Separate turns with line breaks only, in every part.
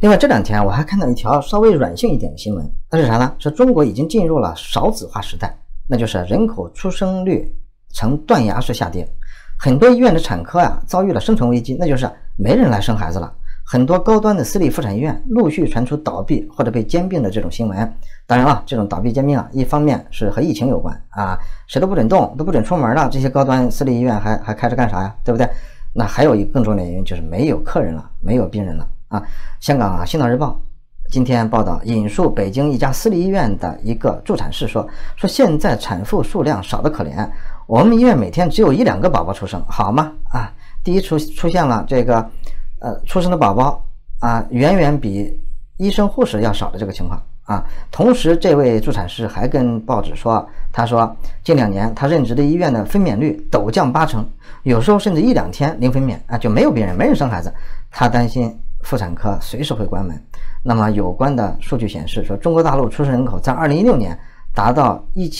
另外这2天我还看到一条稍微软性一点的新闻，那是啥呢？是中国已经进入了少子化时代，那就是人口出生率呈断崖式下跌，很多医院的产科遭遇了生存危机，那就是没人来生孩子了。很多高端的私立妇产医院陆续传出倒闭或者被兼并的这种新闻。当然了，这种倒闭兼并一方面是和疫情有关谁都不准动，都不准出门了，这些高端私立医院还开着干啥呀？对不对？那还有一个更重要的原因就是没有客人了，没有病人了香港《新岛日报》今天报道，引述北京一家私立医院的一个助产士说现在产妇数量少得可怜，我们医院每天只有1、2个宝宝出生，好吗？第一出现了这个出生的宝宝远远比医生护士要少的这个情况同时这位助产士还跟报纸说，他说近2年他任职的医院的分娩率陡降80%，有时候甚至1、2天零分娩就没有病人，没人生孩子，他担心妇产科随时会关门。那么有关的数据显示说，中国大陆出生人口在2016年达到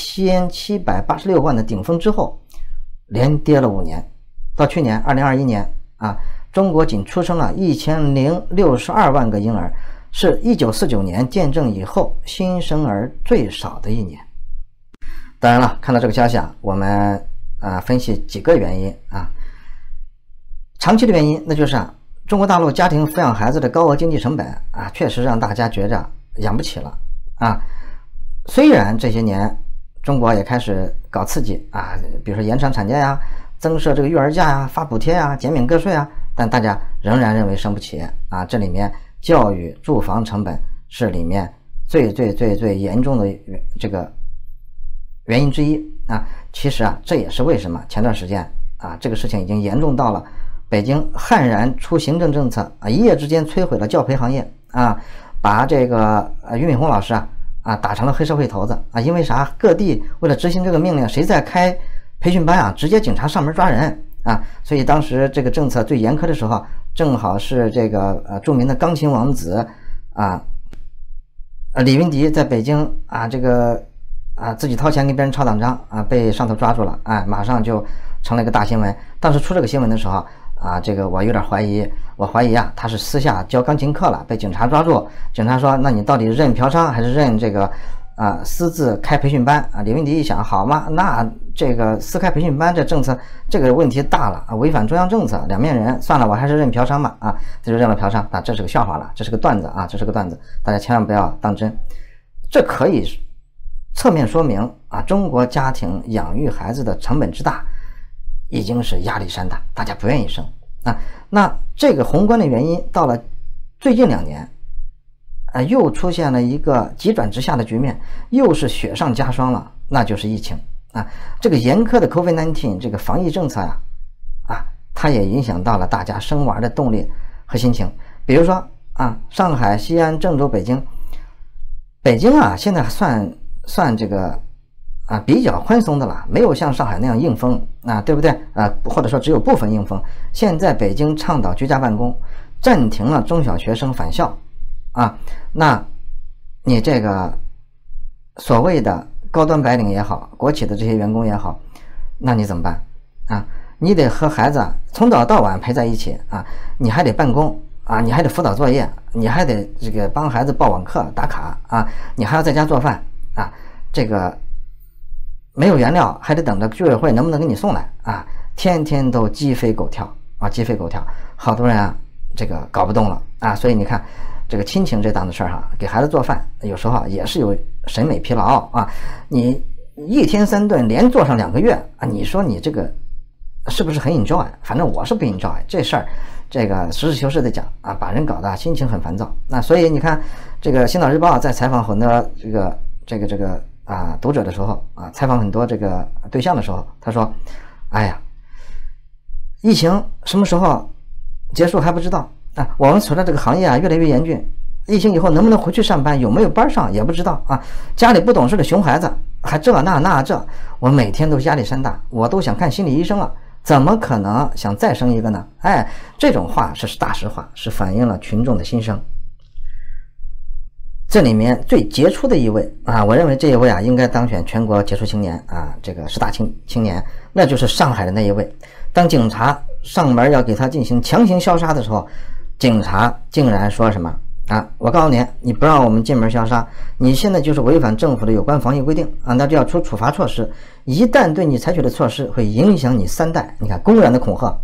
1786万的顶峰之后，连跌了5年，到去年2021年中国仅出生了1062万个婴儿，是1949年建政以后新生儿最少的1年。当然了，看到这个消息我们分析几个原因长期的原因，那就是中国大陆家庭抚养孩子的高额经济成本确实让大家觉着养不起了虽然这些年中国也开始搞刺激比如说延长产假增设这个育儿假发补贴减免个税但大家仍然认为生不起这里面教育住房成本是里面最严重的这个原因之一其实这也是为什么前段时间这个事情已经严重到了北京悍然出行政政策一夜之间摧毁了教培行业把这个俞敏洪老师打成了黑社会头子因为啥？各地为了执行这个命令，谁在开培训班直接警察上门抓人所以当时这个政策最严苛的时候，正好是这个著名的钢琴王子李云迪在北京这个自己掏钱给别人抄党章被上头抓住了马上就成了一个大新闻。当时出这个新闻的时候这个我有点怀疑，他是私下教钢琴课了，被警察抓住，警察说那你到底认嫖娼还是认这个私自开培训班李云迪一想，好嘛，那这个私开培训班这政策这个问题大了违反中央政策，两面人，算了，我还是认嫖娼吧这就认了嫖娼这是个笑话了，这是个段子这是个段子，大家千万不要当真。这可以侧面说明中国家庭养育孩子的成本之大已经是压力山大，大家不愿意生那这个宏观的原因到了最近2年又出现了一个急转直下的局面，又是雪上加霜了，那就是疫情这个严苛的 COVID-19 这个防疫政策它也影响到了大家生娃的动力和心情。比如说上海、西安、郑州、北京现在算这个比较宽松的了，没有像上海那样硬封对不对或者说只有部分硬封。现在北京倡导居家办公，暂停了中小学生返校那你这个所谓的高端白领也好，国企的这些员工也好，那你怎么办你得和孩子从早到晚陪在一起你还得办公你还得辅导作业，你还得这个帮孩子报网课打卡你还要在家做饭这个没有原料还得等着居委会能不能给你送来天天都鸡飞狗跳鸡飞狗跳，好多人这个搞不动了所以你看这个亲情这档子事儿给孩子做饭有时候也是有审美疲劳你1天3顿连做上2个月你说你这个是不是很 enjoy？ 反正我是不 enjoy 这事儿，这个实事求是的讲把人搞得心情很烦躁所以你看这个《新岛日报》在采访很多这个读者的时候采访很多这个对象的时候，他说哎呀，疫情什么时候结束还不知道我们所在这个行业越来越严峻，疫情以后能不能回去上班，有没有班上也不知道家里不懂事的熊孩子还这我每天都压力山大，我都想看心理医生了，怎么可能想再生一个呢？这种话是大实话，是反映了群众的心声。这里面最杰出的一位我认为这一位应该当选全国杰出青年这个10大青年，那就是上海的那一位。当警察上门要给他进行强行消杀的时候，警察竟然说什么啊，我告诉你，你不让我们进门消杀，你现在就是违反政府的有关防疫规定啊，那就要出处罚措施。一旦对你采取的措施会影响你3代，你看公然的恐吓。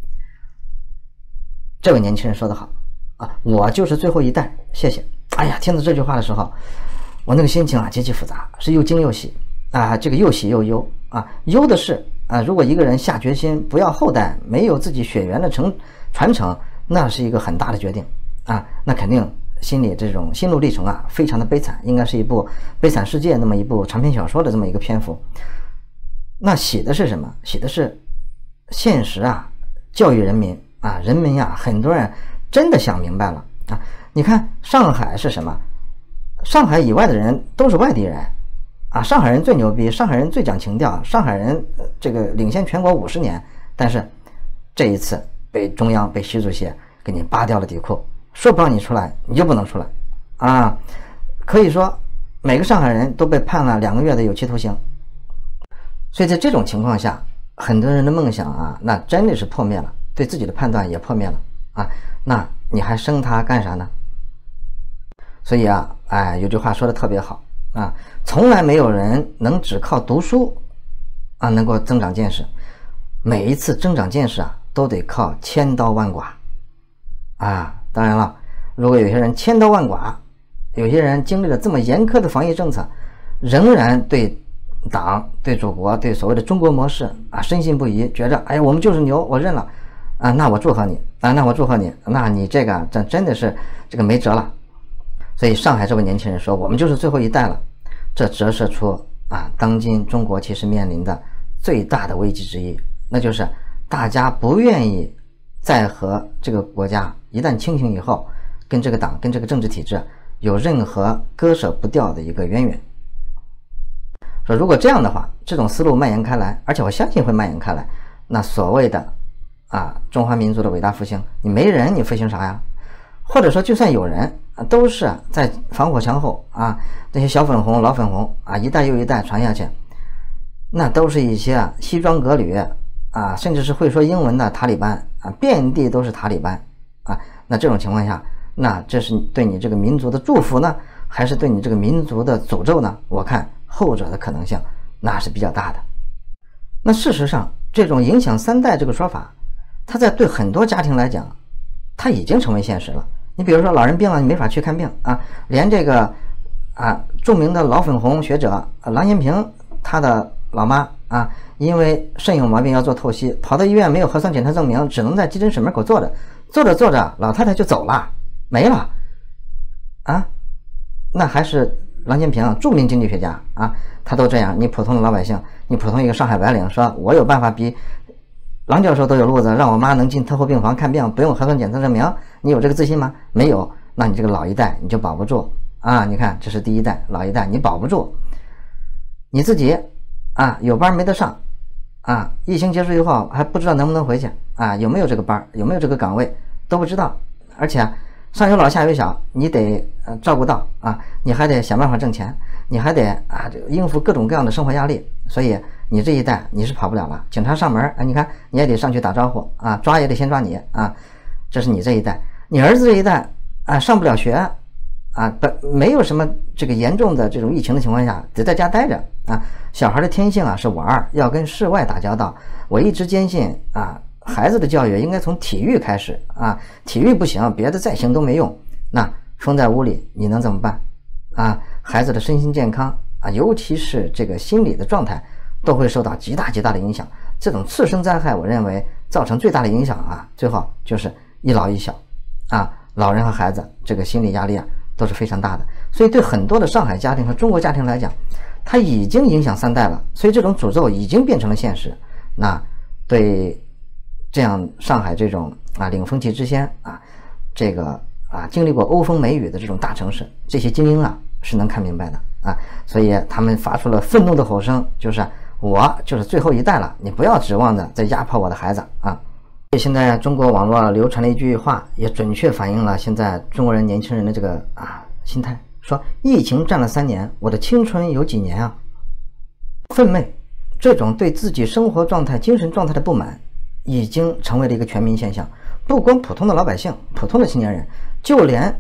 这位年轻人说得好啊，我就是最后一代，谢谢。哎呀，听到这句话的时候，我那个心情啊极其复杂，是又惊又喜啊，这个又喜又忧啊。忧的是啊，如果一个人下决心不要后代，没有自己血缘的传承，那是一个很大的决定啊，那肯定心里这种心路历程啊非常的悲惨，应该是一部悲惨世界那么一部长篇小说的这么一个篇幅。那喜的是什么？喜的是现实啊，教育人民啊，人民呀，很多人真的想明白了啊。你看上海是什么？上海以外的人都是外地人啊，上海人最牛逼，上海人最讲情调，上海人这个领先全国50年，但是这一次被中央被习主席给你扒掉了底裤，说不让你出来你就不能出来啊！可以说每个上海人都被判了2个月的有期徒刑。所以在这种情况下，很多人的梦想啊，那真的是破灭了，对自己的判断也破灭了啊！那你还生他干啥呢？所以啊，哎，有句话说的特别好啊，从来没有人能只靠读书啊能够增长见识，每一次增长见识啊都得靠千刀万剐啊。当然了，如果有些人千刀万剐，有些人经历了这么严苛的防疫政策，仍然对党、对祖国、对所谓的中国模式啊深信不疑，觉着哎我们就是牛，我认了啊，那我祝贺你啊，那我祝贺你，那你这个真的是这个没辙了。所以上海这位年轻人说我们就是最后一代了，这折射出啊当今中国其实面临的最大的危机之一，那就是大家不愿意再和这个国家一旦清醒以后，跟这个党跟这个政治体制有任何割舍不掉的一个渊源。说如果这样的话，这种思路蔓延开来，而且我相信会蔓延开来，那所谓的啊中华民族的伟大复兴，你没人你复兴啥呀？或者说就算有人啊，都是在防火墙后啊，这些小粉红老粉红啊一代又一代传下去，那都是一些西装革履啊，甚至是会说英文的塔利班啊，遍地都是塔利班啊。那这种情况下，那这是对你这个民族的祝福呢，还是对你这个民族的诅咒呢？我看后者的可能性那是比较大的。那事实上，这种影响3代这个说法，它在对很多家庭来讲，它已经成为现实了。你比如说老人病了，你没法去看病啊，连这个啊著名的老粉红学者郎咸平他的老妈啊，因为肾有毛病要做透析，跑到医院没有核酸检测证明，只能在急诊室门口坐着，坐着老太太就走了，没了啊。那还是郎咸平著名经济学家啊，他都这样，你普通的老百姓，你普通一个上海白领说我有办法比郎教授都有路子，让我妈能进特护病房看病不用核酸检测证明，你有这个自信吗？没有，那你这个老一代你就保不住啊！你看这是第一代老一代，你保不住，你自己啊有班没得上啊，疫情结束以后还不知道能不能回去啊，有没有这个班，有没有这个岗位都不知道，而且上有老下有小，你得照顾到啊，你还得想办法挣钱，你还得啊应付各种各样的生活压力，所以你这一代你是跑不了了。警察上门啊，你看你也得上去打招呼啊，抓也得先抓你啊，这是你这一代。你儿子这一代啊上不了学啊，没有什么这个严重的这种疫情的情况下，得在家待着啊。小孩的天性啊是玩，要跟室外打交道。我一直坚信啊，孩子的教育应该从体育开始啊，体育不行，别的再行都没用。那封在屋里，你能怎么办啊？孩子的身心健康啊，尤其是这个心理的状态，都会受到极大的影响。这种次生灾害，我认为造成最大的影响啊，最后就是一老一小啊，老人和孩子这个心理压力啊都是非常大的。所以对很多的上海家庭和中国家庭来讲，它已经影响3代了，所以这种诅咒已经变成了现实。那对这样上海这种啊领风气之先啊，这个啊经历过欧风梅雨的这种大城市，这些精英啊是能看明白的啊，所以他们发出了愤怒的吼声，就是我就是最后一代了，你不要指望着再压迫我的孩子啊。现在中国网络流传了一句话，也准确反映了现在中国人年轻人的这个心态，说疫情占了3年，我的青春有几年啊？愤懑，这种对自己生活状态、精神状态的不满，已经成为了一个全民现象。不光普通的老百姓、普通的青年人，就连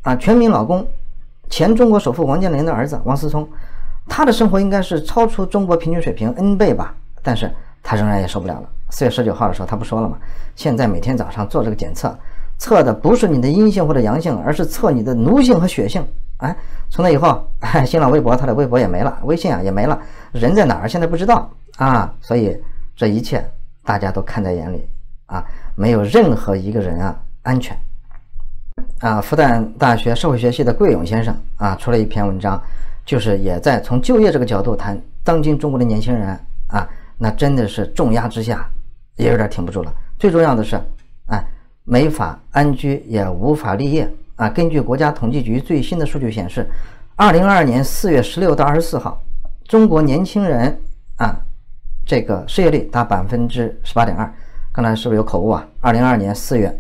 全民老公，前中国首富王健林的儿子王思聪，他的生活应该是超出中国平均水平 N 倍吧，但是他仍然也受不了了。4月19号的时候他不说了吗？现在每天早上做这个检测，测的不是你的阴性或者阳性，而是测你的奴性和血性。从那以后，新浪微博他的微博也没了，微信也没了，人在哪儿现在不知道所以这一切大家都看在眼里没有任何一个人安全。复旦大学社会学系的桂勇先生出了一篇文章，就是也在从就业这个角度谈当今中国的年轻人那真的是重压之下也有点挺不住了。最重要的是没法安居也无法立业根据国家统计局最新的数据显示，2022年4月16到24号，中国年轻人这个失业率达18.2%。刚才是不是有口误？2022年4月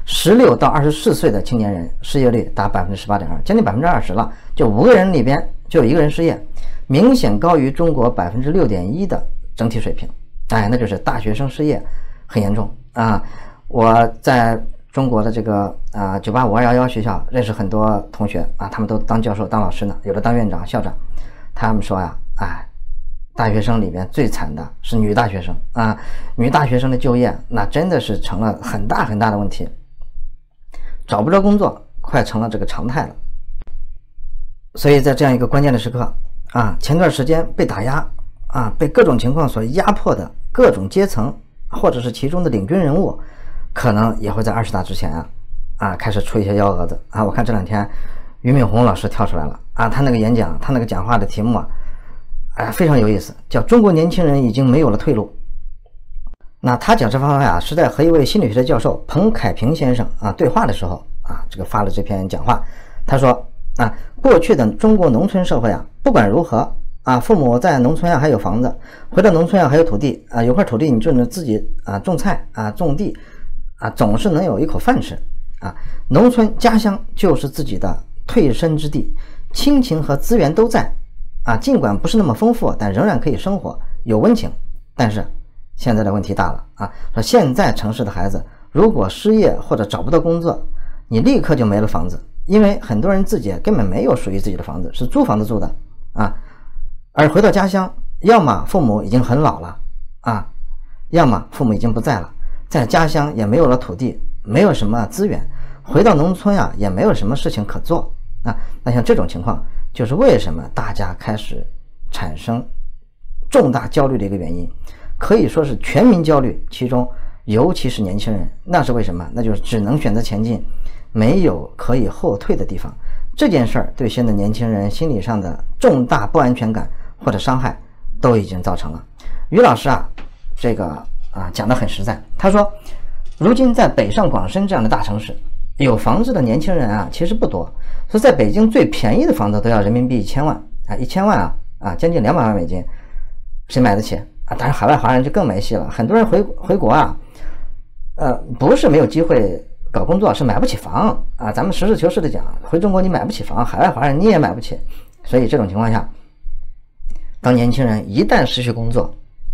16到24岁的青年人失业率达18.2%，将近20%了，就5个人里边就有1个人失业，明显高于中国6.1%的整体水平。那就是大学生失业很严重我在中国的这个985-211学校认识很多同学他们都当教授当老师呢，有的当院长校长。他们说大学生里边最惨的是女大学生女大学生的就业那真的是成了很大很大的问题，找不着工作快成了这个常态了。所以在这样一个关键的时刻前段时间被打压被各种情况所压迫的各种阶层或者是其中的领军人物，可能也会在20大之前开始出一些幺蛾子我看这2天俞敏洪老师跳出来了他那个演讲，他那个讲话的题目非常有意思，叫中国年轻人已经没有了退路。那他讲这番话是在和一位心理学的教授彭凯平先生对话的时候这个发了这篇讲话。他说过去的中国农村社会不管如何父母在农村还有房子，回到农村还有土地有块土地你就能自己种菜种地总是能有一口饭吃农村家乡就是自己的退身之地，亲情和资源都在尽管不是那么丰富，但仍然可以生活，有温情。但是现在的问题大了说现在城市的孩子如果失业或者找不到工作，你立刻就没了房子，因为很多人自己根本没有属于自己的房子，是租房子住的而回到家乡，要么父母已经很老了要么父母已经不在了，在家乡也没有了土地，没有什么资源，回到农村也没有什么事情可做那像这种情况，就是为什么大家开始产生重大焦虑的一个原因，可以说是全民焦虑，其中尤其是年轻人。那是为什么？那就是只能选择前进，没有可以后退的地方。这件事儿对现在年轻人心理上的重大不安全感或者伤害都已经造成了。于老师这个讲得很实在。他说，如今在北上广深这样的大城市，有房子的年轻人其实不多。说在北京最便宜的房子都要人民币1000万1000万将近200万美金，谁买得起当然海外华人就更没戏了，很多人回国不是没有机会搞工作，是买不起房咱们实事求是的讲，回中国你买不起房，海外华人你也买不起。所以这种情况下，当年轻人一旦失去工作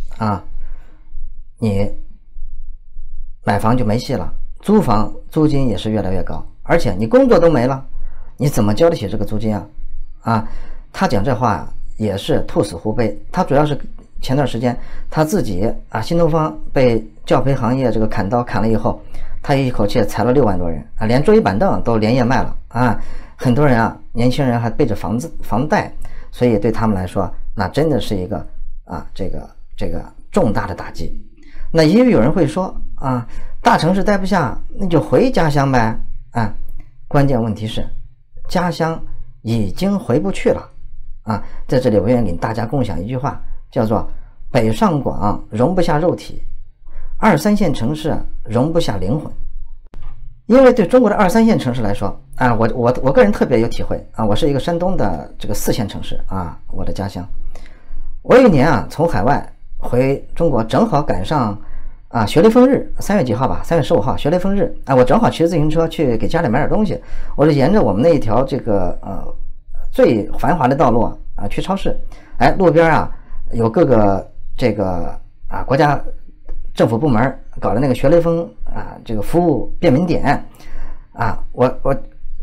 你买房就没戏了，租房租金也是越来越高，而且你工作都没了，你怎么交得起这个租金他讲这话也是兔死狐悲。他主要是前段时间他自己新东方被教培行业这个砍刀砍了以后，他一口气裁了6万多人连桌椅板凳都连夜卖了很多人年轻人还背着房贷，所以对他们来说那真的是一个这个重大的打击。那也有人会说大城市待不下，那就回家乡呗关键问题是家乡已经回不去了在这里我愿意给大家共享一句话，叫做北上广容不下肉体，2、3线城市容不下灵魂。因为对中国的2、3线城市来说我个人特别有体会我是一个山东的这个4线城市我的家乡。我有一年从海外回中国，正好赶上学雷锋日，3月几号吧，3月15号学雷锋日我正好骑着自行车去给家里买点东西，我就沿着我们那一条这个最繁华的道路去超市。路边有各个这个国家政府部门搞的那个学雷锋这个服务便民点我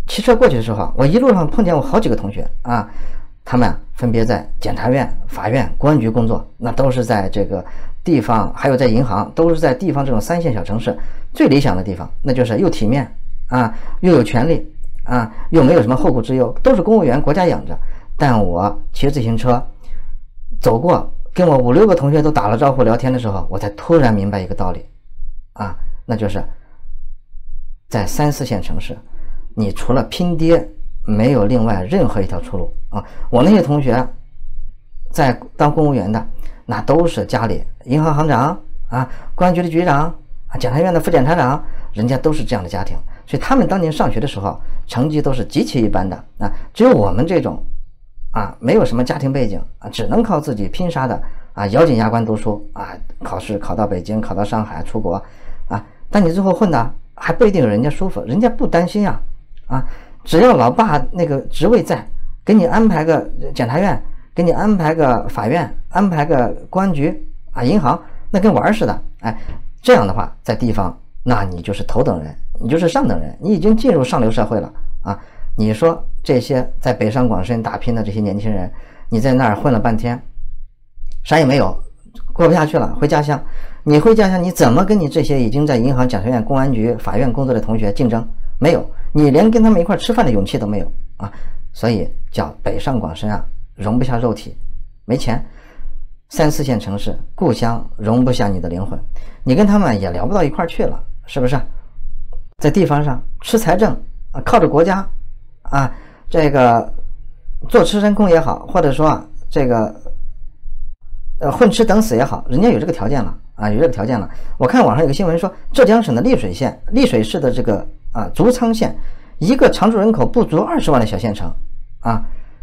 骑车过去的时候，我一路上碰见我好几个同学啊，他们分别在检察院、法院、公安局工作，那都是在这个地方，还有在银行，都是在地方这种3线小城市最理想的地方，那就是又体面啊，又有权利啊，又没有什么后顾之忧，都是公务员，国家养着。但我骑自行车走过，跟我5、6个同学都打了招呼聊天的时候，我才突然明白一个道理啊，那就是在3、4线城市，你除了拼爹，没有另外任何一条出路啊！我那些同学在当公务员的，那都是家里银行行长啊、公安局的局长啊、检察院的副检察长，人家都是这样的家庭，所以他们当年上学的时候成绩都是极其一般的啊。只有我们这种啊，没有什么家庭背景啊，只能靠自己拼杀的啊，咬紧牙关读书啊，考试考到北京，考到上海，出国啊，但你最后混的还不一定有人家舒服，人家不担心啊。只要老爸那个职位在，给你安排个检察院，给你安排个法院，安排个公安局啊、银行，那跟玩似的。哎，这样的话，在地方，那你就是头等人，你就是上等人，你已经进入上流社会了啊。你说这些在北上广深打拼的这些年轻人，你在那儿混了半天，啥也没有，过不下去了，回家乡。你回家乡，你怎么跟你这些已经在银行、检察院、公安局、法院工作的同学竞争？没有，你连跟他们一块吃饭的勇气都没有啊！所以叫北上广深啊，容不下肉体，没钱。3、4线城市，故乡容不下你的灵魂，你跟他们也聊不到一块去了，是不是？在地方上吃财政啊，靠着国家啊，这个做吃山空也好，或者说这个混吃等死也好，人家有这个条件了啊，有这个条件了。我看网上有个新闻说，浙江省的丽水市的这个竹仓县，一个常住人口不足20万的小县城啊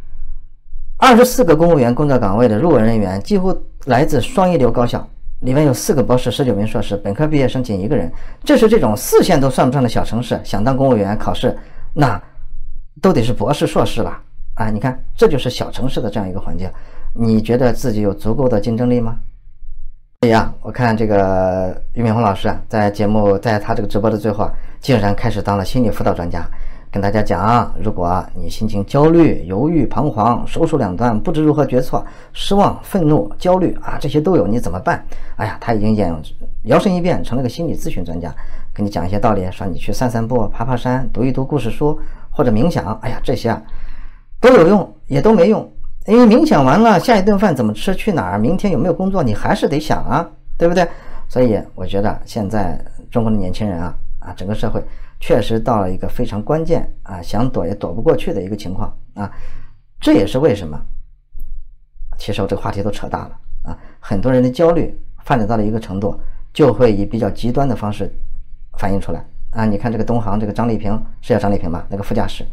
，24个公务员工作岗位的入围人员几乎来自双一流高校，里面有4个博士、19名硕士，本科毕业生仅1个人。这是这种4线都算不上的小城市，想当公务员考试，那都得是博士、硕士了啊！你看，这就是小城市的这样一个环境，你觉得自己有足够的竞争力吗？所以啊，我看这个俞敏洪老师啊，在他这个直播的最后竟然开始当了心理辅导专家，跟大家讲，如果你心情焦虑、犹豫、彷徨、手足两断，不知如何决策，失望、愤怒、焦虑啊，这些都有，你怎么办？哎呀，他已经摇身一变成了个心理咨询专家，跟你讲一些道理，说你去散散步、爬爬山、读一读故事书或者冥想，哎呀，这些都有用，也都没用。因为冥想完了，下一顿饭怎么吃，去哪儿，明天有没有工作，你还是得想啊，对不对？所以我觉得现在中国的年轻人整个社会确实到了一个非常关键想躲也躲不过去的一个情况啊。这也是为什么，其实我这个话题都扯大了很多人的焦虑发展到了一个程度，就会以比较极端的方式反映出来你看这个东航这个张丽萍，是叫张丽萍吧，那个副驾驶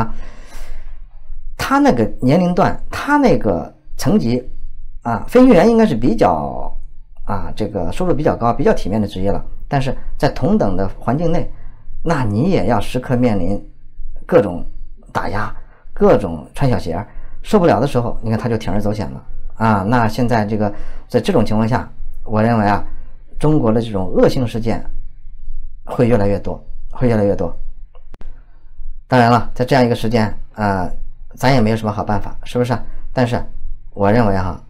他那个年龄段，他那个层级飞行员应该是比较这个收入比较高、比较体面的职业了。但是在同等的环境内，那你也要时刻面临各种打压、各种穿小鞋，受不了的时候，你看他就铤而走险了那现在这个在这种情况下，我认为中国的这种恶性事件会越来越多，会越来越多。当然了，在这样一个时间咱也没有什么好办法，是不是？但是我认为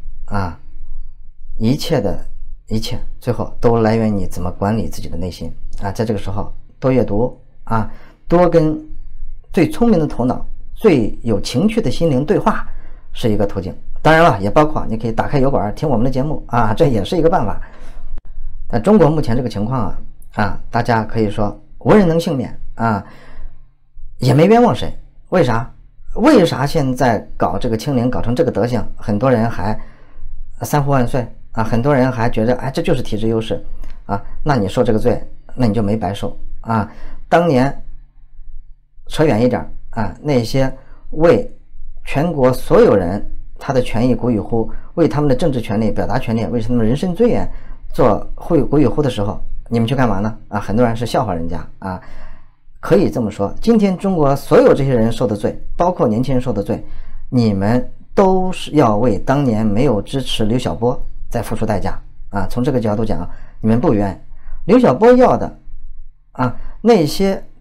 一切最后都来源于你怎么管理自己的内心在这个时候多阅读多跟最聪明的头脑、最有情趣的心灵对话是一个途径。当然了，也包括你可以打开油管听我们的节目这也是一个办法。但中国目前这个情况大家可以说无人能幸免也没冤枉谁。为啥现在搞这个清零搞成这个德行，很多人还3呼万岁很多人还觉得这就是体制优势那你受这个罪，那你就没白受当年扯远一点那些为全国所有人他的权益鼓与呼，为他们的政治权利、表达权利，为他们人身尊严做鼓与呼的时候，你们去干嘛呢很多人是笑话人家可以这么说，今天中国所有这些人受的罪，包括年轻人受的罪，你们都是要为当年没有支持刘晓波再付出代价从这个角度讲，你们不冤。刘晓波要的那些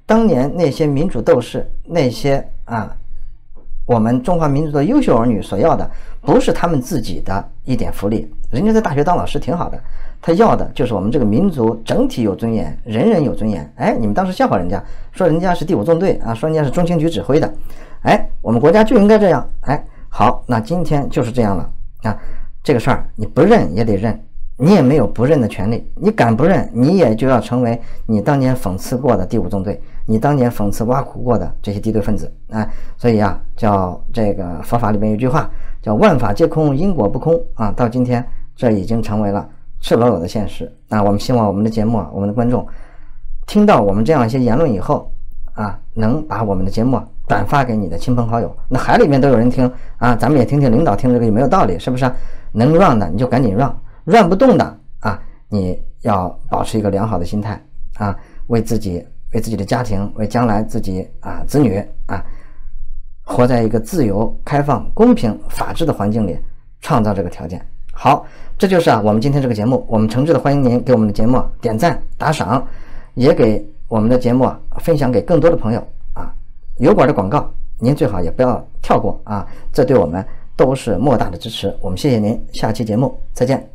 当年那些民主斗士，那些我们中华民族的优秀儿女所要的，不是他们自己的一点福利，人家在大学当老师挺好的，他要的就是我们这个民族整体有尊严，人人有尊严。哎，你们当时笑话人家，说人家是第5纵队说人家是中情局指挥的，哎，我们国家就应该这样。哎，好，那今天就是这样了这个事儿你不认也得认，你也没有不认的权利，你敢不认，你也就要成为你当年讽刺过的第5纵队，你当年讽刺挖苦过的这些敌对分子所以叫这个佛法里面有一句话叫万法皆空，因果不空到今天这已经成为了赤裸裸的现实我们希望我们的节目我们的观众听到我们这样一些言论以后能把我们的节目转发给你的亲朋好友，那海里面都有人听咱们也听听领导听这个有没有道理，是不是能让的你就赶紧让不动的你要保持一个良好的心态为自己的家庭，为将来自己子女活在一个自由、开放、公平、法治的环境里，创造这个条件。好，这就是我们今天这个节目，我们诚挚的欢迎您给我们的节目点赞、打赏，也给我们的节目分享给更多的朋友油管的广告您最好也不要跳过这对我们都是莫大的支持。我们谢谢您，下期节目再见。